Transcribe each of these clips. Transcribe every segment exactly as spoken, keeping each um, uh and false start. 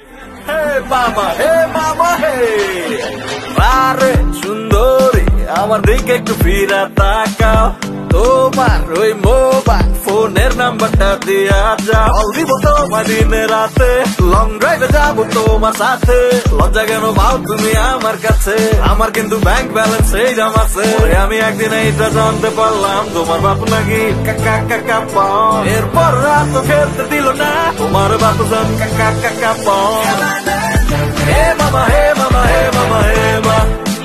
হে মামা হে মামা হে আরে সুন্দরী আমার দিকে একটু ফিরা তাকাও তোমার ওই মোবাইল ফোনের নাম্বারটা দিয়া যাও দিব তোমার দিনে রাতে লং ড্রাইভে যাবো তোমার সাথে লজ্জা কেন পাও তুমি আমার কাছে আমার কিন্তু ব্যাংক ব্যালেন্স এই জাম আছে আমি একদিন এইটা জানতে পারলাম তোমার বাপু নাকি কাকা কাকা পাও এরপর রাত খেলতে দিল না তোমার বাপু জান কাকা কাকা পাও হে মামা হে মামা হে মামা হে মা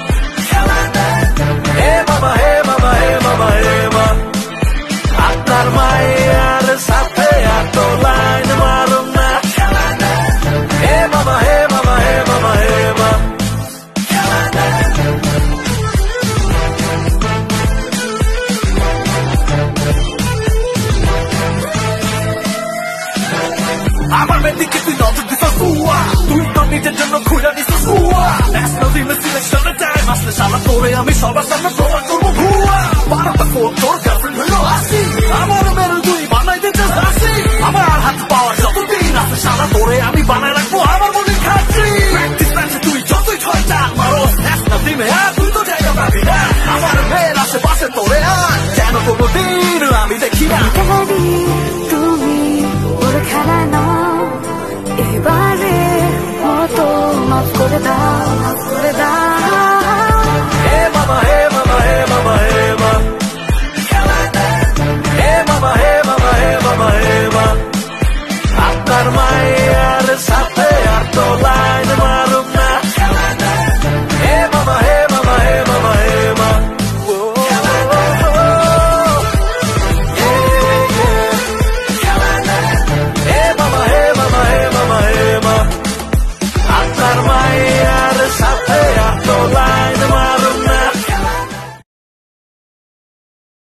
হে মামা হে মামা হে মামা হে মা আপনার মায়ের সাথে এত লাইন মারুন না হে মামা হে মামা হে মামা হে মা আমার মেয়ের দিকে তুই নজর দিস তুই তো নিজের জন্য খুঁজে নিস ন্যাশনাল টিমের সিলেকশনের টাইম আসলে সারা তোরে আমি সবার সামনে